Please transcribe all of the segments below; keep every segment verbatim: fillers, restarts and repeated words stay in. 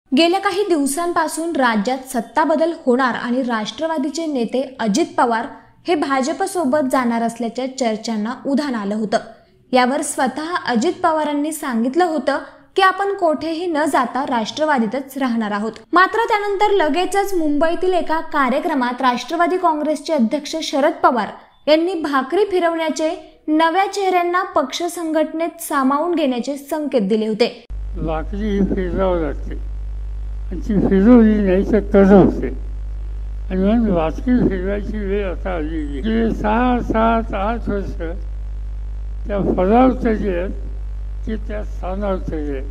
गेल्या काही दिवसांपासून राज्यात सत्ता बदल होणार आणि राष्ट्रवादीचे नेते अजित पवार हे भाजपसोबत जाणार असल्याच्या चर्चांना उधाण आलं होतं। यावर स्वतः अजित पवारांनी सांगितलं होतं की आपण कोठेही न जाता राष्ट्रवादीतच राहणार आहोत। मात्र त्यानंतर लगेचच मुंबईतील एका कार्यक्रमात राष्ट्रवादी काँग्रेसचे अध्यक्ष शरद पवार यांनी भाकरी फिरवण्याचे, नव्या चेहऱ्यांना पक्ष संघटनेत सामावून घेण्याचे संकेत दिले होते। भाकरी फिरवावी लागते आणि ती फिरवली नाही तर कसं होते आणि म्हणून भाकरी फिरवायची वेळ आता आलेली। गेले सहा सात आठ वर्ष त्या पदावर चढले की त्या स्थानावर चढले,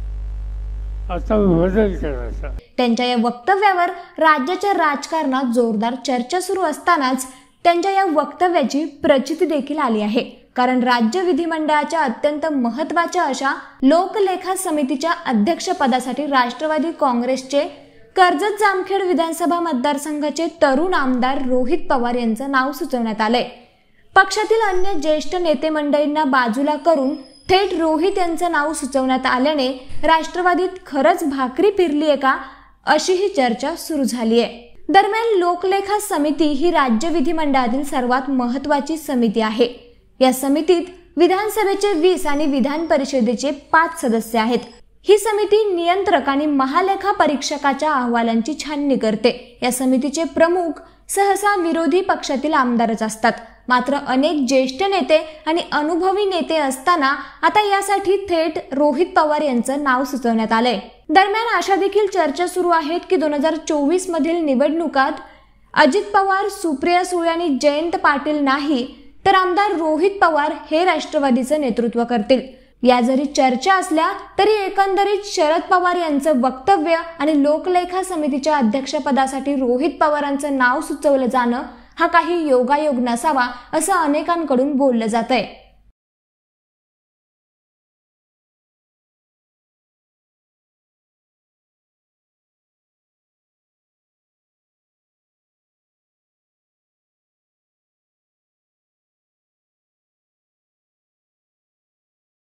आता बदल करायचा। त्यांच्या या वक्तव्यावर राज्याच्या राजकारणात जोरदार चर्चा सुरू असतानाच त्यांच्या या वक्तव्याची प्रचिती देखील आली आहे। कारण राज्य विधिमंडळाच्या अत्यंत महत्त्वाच्या अशा लोकलेखा समितीच्या अध्यक्षपदासाठी राष्ट्रवादी काँग्रेसचे कर्जत जामखेड विधानसभा मतदारसंघाचे तरुण आमदार रोहित पवार यांचं नाव सुचवण्यात आलंय। पक्षातील अन्य ज्येष्ठ नेते मंडळींना बाजूला करून थेट रोहित यांचं नाव सुचवण्यात आल्याने राष्ट्रवादीत खरंच भाकरी फिरली आहे का, अशी ही चर्चा सुरू झाली आहे। दरम्यान लोकलेखा समिती ही राज्य विधिमंडळातील सर्वात महत्त्वाची समिती आहे। या समितीत विधानसभेचे वीस आणि विधान परिषदेचे पाच सदस्य आहेत। ही समिती नियंत्रक आणि महालेखा परीक्षकाच्या अहवालांची छाननी करते। या समितीचे प्रमुख सहसा विरोधी पक्षातील आमदारच असतात। मात्र अनेक ज्येष्ठ नेते आणि अनुभवी नेते असताना आता यासाठी थेट रोहित पवार यांचं नाव सुचवण्यात आलंय। दरम्यान अशा देखील चर्चा सुरू आहेत की दोन हजार चोवीस मधील निवडणुकात अजित पवार, सुप्रिया सुळे आणि जयंत पाटील नाही तर आमदार रोहित पवार हे राष्ट्रवादीचं नेतृत्व करतील। या जरी चर्चा असल्या तरी एकंदरीत शरद पवार यांचं वक्तव्य आणि लोकलेखा समितीच्या अध्यक्षपदासाठी रोहित पवारांचं नाव सुचवलं जाणं हा काही योगायोग नसावा असं अनेकांकडून बोललं जातंय।